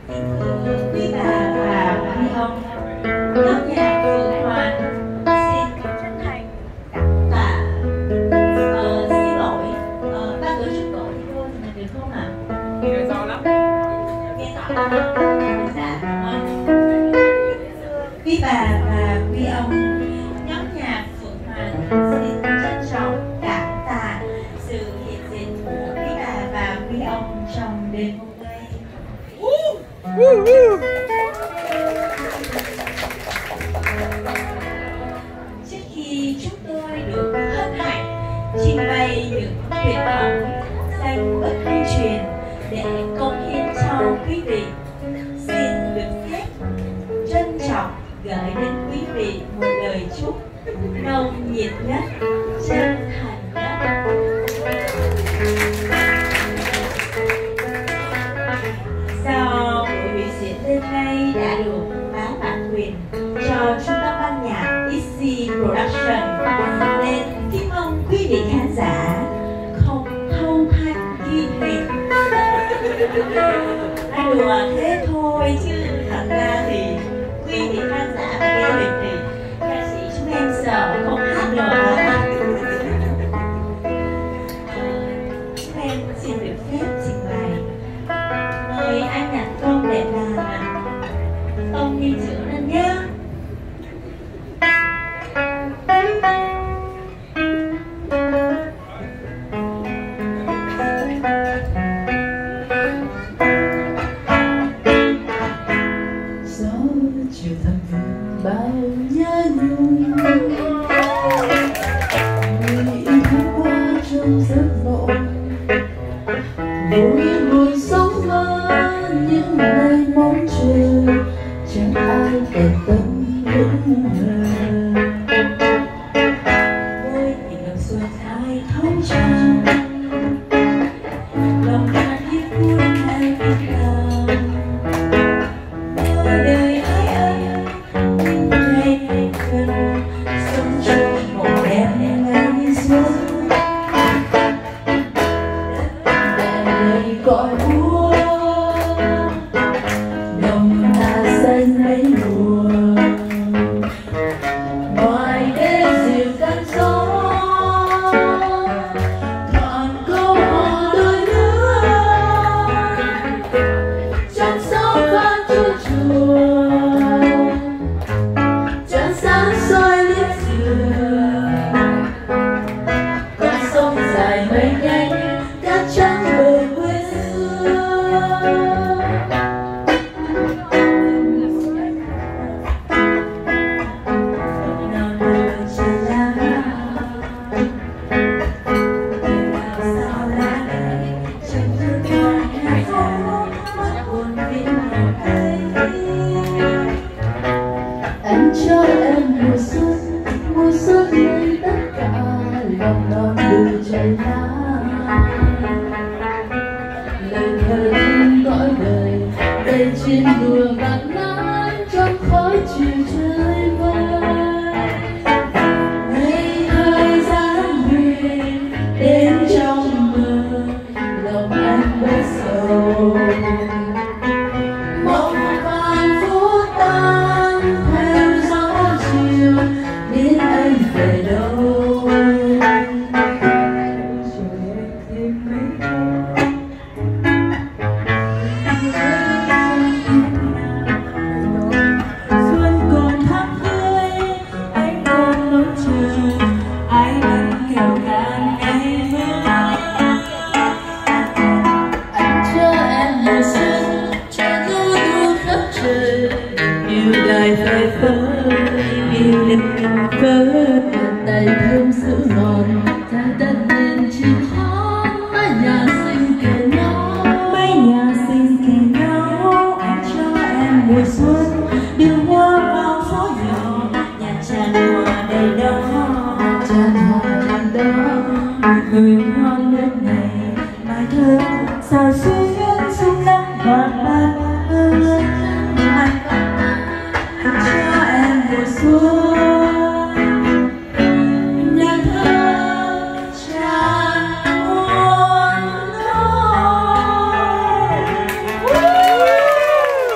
Quý bà và quý ông, nhóm nhạc Phượng Hoàng xin chân thành cảm tạ. Xin lỗi, ba người xin lỗi thì thôi thì mình được không ạ? Nghe rõ lắm. Nghe rõ lắm. Dạ, quý bà và quý ông, nhóm nhạc Phượng Hoàng xin trân trọng cảm tạ sự hiện diện của quý bà và quý ông trong đêm hôm nay. Trước khi chúng tôi được hân hạnh trình bày những tuyệt phẩm danh bất hư truyền để cống hiến cho quý vị, xin được phép trân trọng gửi đến quý vị một lời chúc nồng nhiệt nhất, chân thành nhất. Do buổi biểu diễn đêm nay đã được bán bản quyền cho trung tâm ban nhạc Eastsea Production, nên kính mong quý vị khán giả không thâu thanh ghi hình. Nói đùa thế thôi chứ thật ra thì quý vị khán giả mà ghi hình thì ca sĩ chúng em sợ không hát được. Chúng em xin được phép trình bày. Mời anh nhạc công đẹp đàn Tông đi chữa lên nhé. Gió chiều thầm vườn bao nhớ nhung, người yêu hôm qua trong giấc mộng, vui buồn sống mơ những ngày mong chờ, chẳng ai để tâm vững vàng. Vui thì ngập xuân ai thấu trong, lòng ta hiếp vui ai biết lòng. Đời đời ai ơi, những ngày gần sống trong một đêm ngày xuân. Đời gọi buông lòng ta xanh mấy mùa, ngoài đêm dịu cơn gió còn câu hò đôi lứa, trong gió vang chuông chùa, trăng sáng soi liếc dừa, con sông dài mây nhanh cát trắng bờ quê xưa. Nào đời trên lá, đời nào sao lá này chẳng thương con hay phố mắt buồn vì ngày ấy. Anh cho em mùa xuân nơi tất cả lòng non đường trời nắng. Lời thơ thương cõi đời đầy trên đùa bạc nắng trong khói chiều trời vơi. Ngày thời gian huyền đến trong mơ, lòng anh bớt sầu. Mộng vàng phố tan theo gió chiều, biết anh về đâu. Xuân còn thắm tươi, anh còn ngóng chờ, ai vẫn kêu ca ngày mưa. Anh cho em mùa xuân cho du du khắp trời, yêu đời phơi phới, yêu đêm phơi. Bàn tay thơm sữa ngọt, trái đất nên chim hót, mái nhà xinh kề nhau, Mấy nhà xinh kề nhau, anh cho em mùa xuân, đưa hoa vào phố nhỏ, nhà tràn hoa đầy đó. tràn hoa đàn đó. Hương ngon đất này, mai thơm sao xuyên sung nắng ngọt ban. Anh cho em mùa xuân, nàng thơ tràn muôn nỗi.